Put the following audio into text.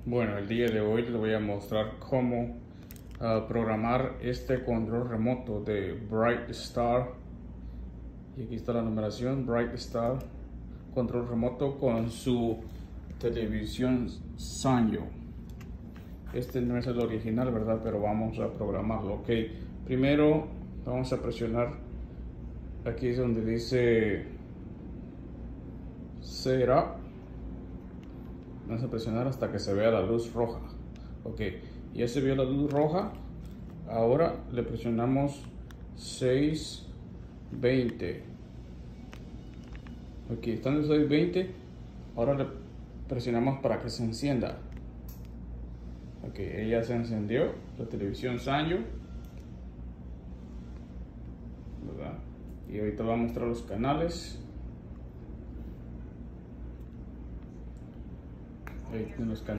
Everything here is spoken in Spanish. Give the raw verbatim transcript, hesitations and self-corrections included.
Bueno, el día de hoy les voy a mostrar cómo uh, programar este control remoto de Bright Star. Y aquí está la numeración: Bright Star, control remoto con su televisión Sanyo. Este no es el original, ¿verdad? Pero vamos a programarlo. Ok, primero vamos a presionar. Aquí es donde dice Setup. Vamos a presionar hasta que se vea la luz roja. Ok, ya se vio la luz roja. Ahora le presionamos seis veinte. Ok, estando en seis veinte, ahora le presionamos para que se encienda. Ok, ella se encendió, la televisión Sanyo, ¿verdad? Y ahorita va a mostrar los canales. Ahí tienen los canales.